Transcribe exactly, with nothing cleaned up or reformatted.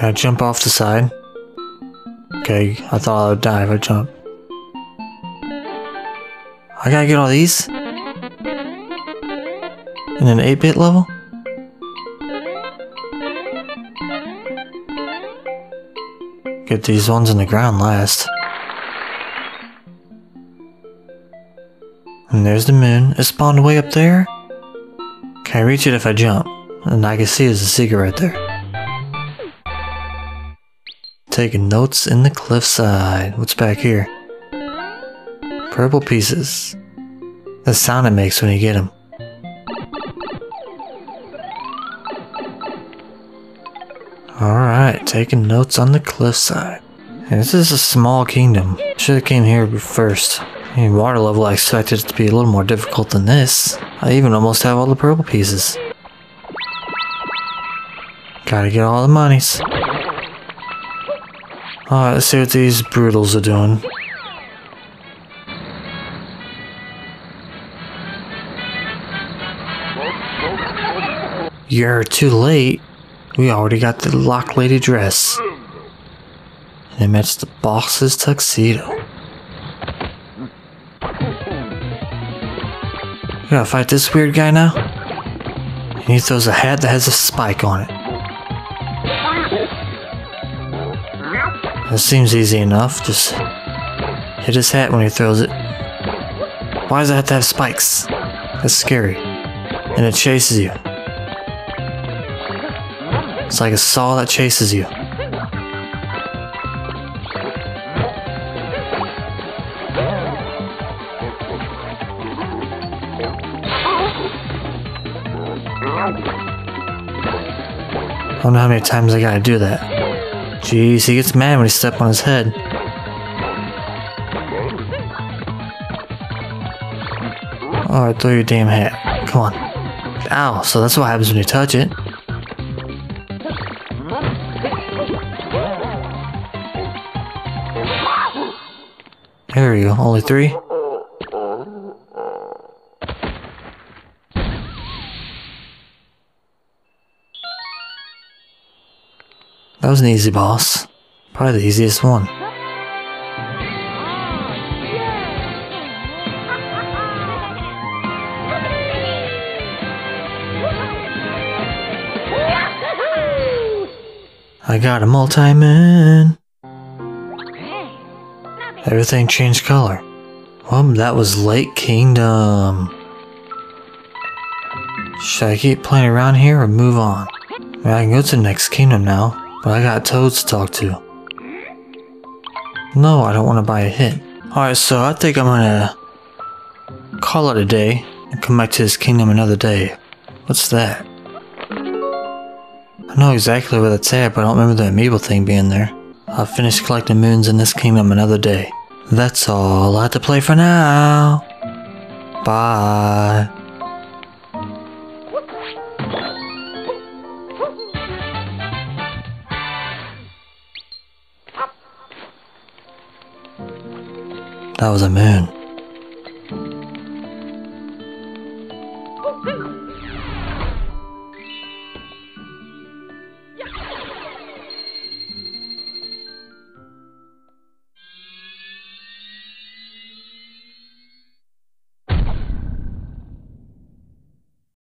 Can I jump off the side? Okay, I thought I would die if I jump. I gotta get all these? In an eight bit level? Get these ones in the ground last. And there's the moon. It spawned way up there. Can I reach it if I jump? And I can see there's a secret right there. Taking notes in the cliffside. What's back here? Purple pieces. The sound it makes when you get them. Alright, taking notes on the cliffside. And this is a small kingdom. Should have came here first. In water level, I expected it to be a little more difficult than this. I even almost have all the purple pieces. Gotta get all the monies. Alright, let's see what these boodles are doing. You're too late. We already got the lock lady dress. And it matched the boss's tuxedo. We gotta fight this weird guy now? And he throws a hat that has a spike on it. That seems easy enough. Just hit his hat when he throws it. Why does it have to have spikes? That's scary. And it chases you. It's like a saw that chases you. I don't know how many times I gotta do that. Jeez, he gets mad when he steps on his head. Alright, throw your damn hat. Come on. Ow, so that's what happens when you touch it. There we go, only three? That was an easy boss. Probably the easiest one. I got a multi-moon. Everything changed color. Well, that was Lake Kingdom. Should I keep playing around here or move on? I mean, I can go to the next kingdom now, but I got toads to talk to. No, I don't want to buy a hit. Alright, so I think I'm gonna call it a day and come back to this kingdom another day. What's that? I know exactly where that's at, but I don't remember the amiibo thing being there. I'll finish collecting moons in this kingdom another day. That's all I have to play for now. Bye. That was a moon.